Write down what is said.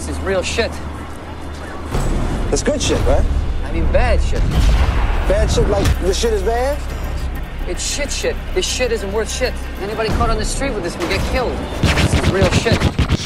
This is real shit. It's good shit, right? I mean bad shit. Bad shit like this shit is bad? It's shit. This shit isn't worth shit. Anybody caught on the street with this will get killed. This is real shit.